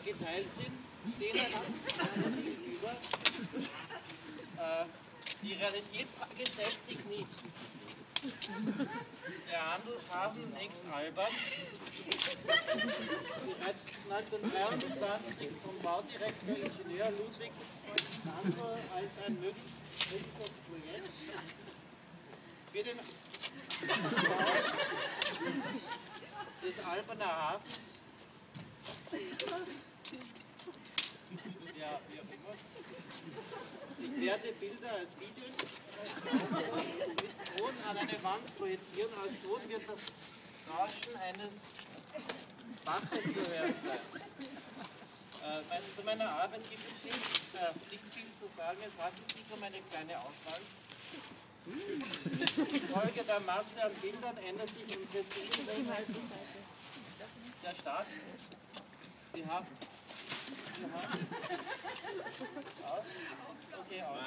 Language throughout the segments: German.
geteilt sind, denen gegenüber. Die Realitätsfrage stellt sich nie. Der Handelshafen ex-Albern, bereits 1923 vom Baudirektor Ingenieur Ludwig Sandler als ein mögliches Projekt für den Bau des Alberner Hafens, ja, wie auch immer. Ich werde Bilder als Videos mit Ton an eine Wand projizieren. Als Ton wird das Rauschen eines Baches zu hören sein. Zu meiner Arbeit gibt es nicht viel zu sagen. Es handelt sich um eine kleine Auswahl. Infolge der Masse an Bildern ändert sich unsere Sehgewohnheit. Der Staat. Wir haben aus. Okay, aus.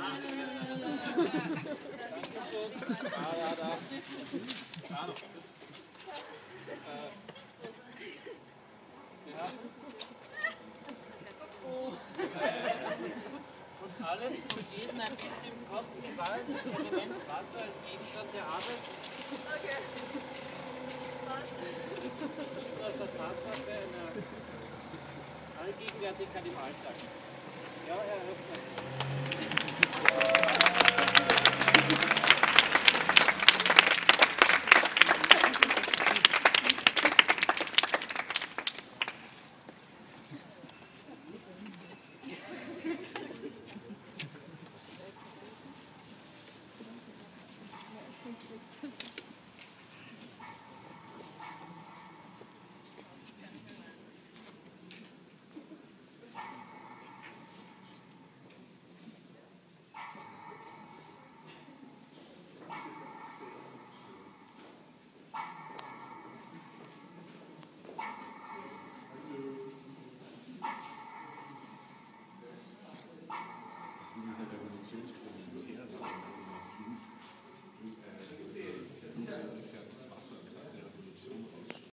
Dankeschön. Da. Und allem und jeden ein bisschen kosten die Wahl des Elements Wasser als Gegenstand der Arbeit. Okay. Nicht aus der Tatsache einer Allgegenwärtigkeit im Alltag. Ja, eröffnet.